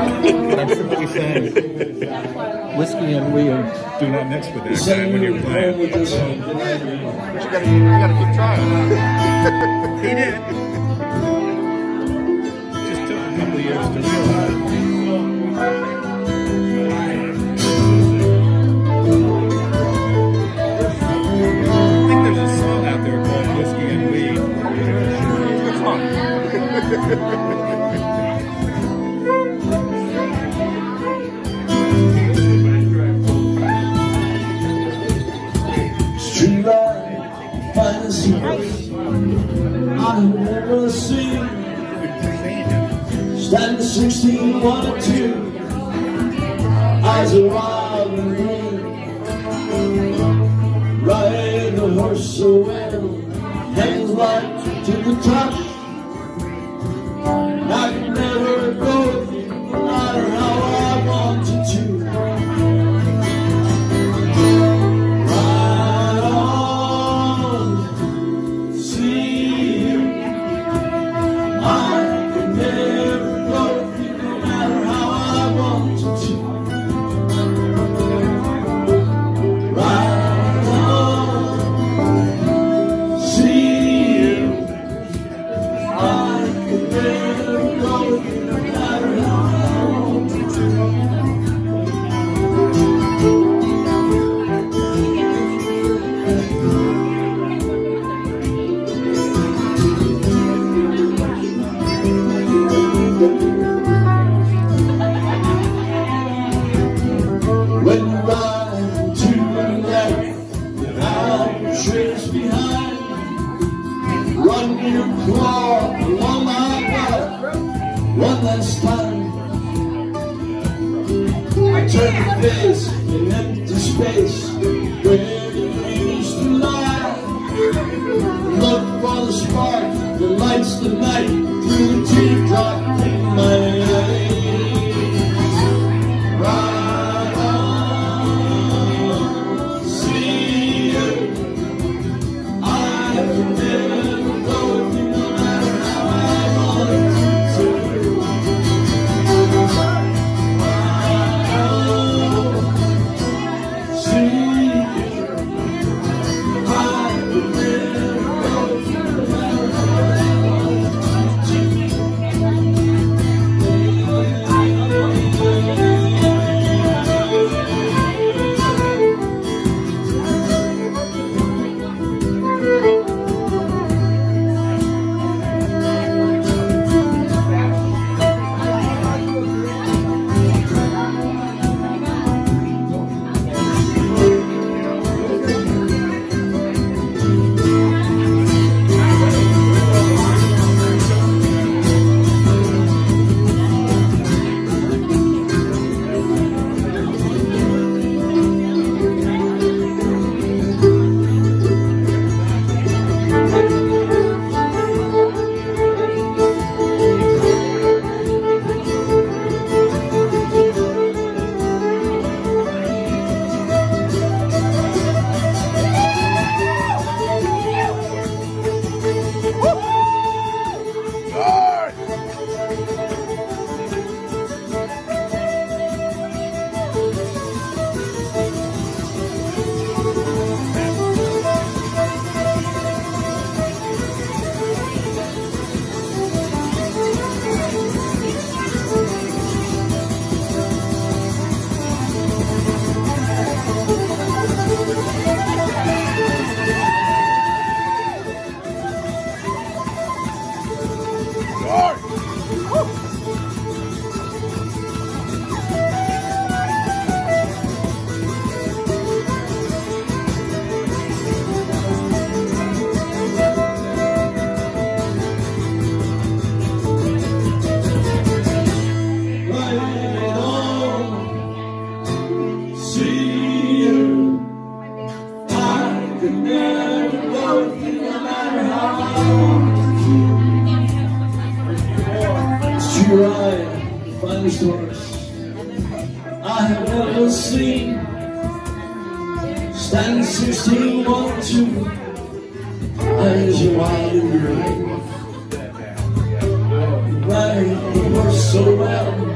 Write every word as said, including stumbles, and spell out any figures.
I'm simply saying, whiskey and weed. Do not mix with that guy when you're playing. But you gotta, you gotta keep trying. He did. Just took a couple of years to realize. I think there's a song out there called Whiskey and Weed. Good song. Street light, finest horse I've never seen. Standing sixteen, one or two, eyes are wild and green. Ride the horse so well, hands light to the touch. I can never go with you, no matter how I wanted to. When you ride to the left, without trace behind, run your claw along my back one last time. I turn to face in empty space where you used to lie. Look for the spark that lights the night through the teardrop in my eye. Finest horse I have ever seen. Standing sixteen, one, two, eyes are wide and green. Ride the horse so well,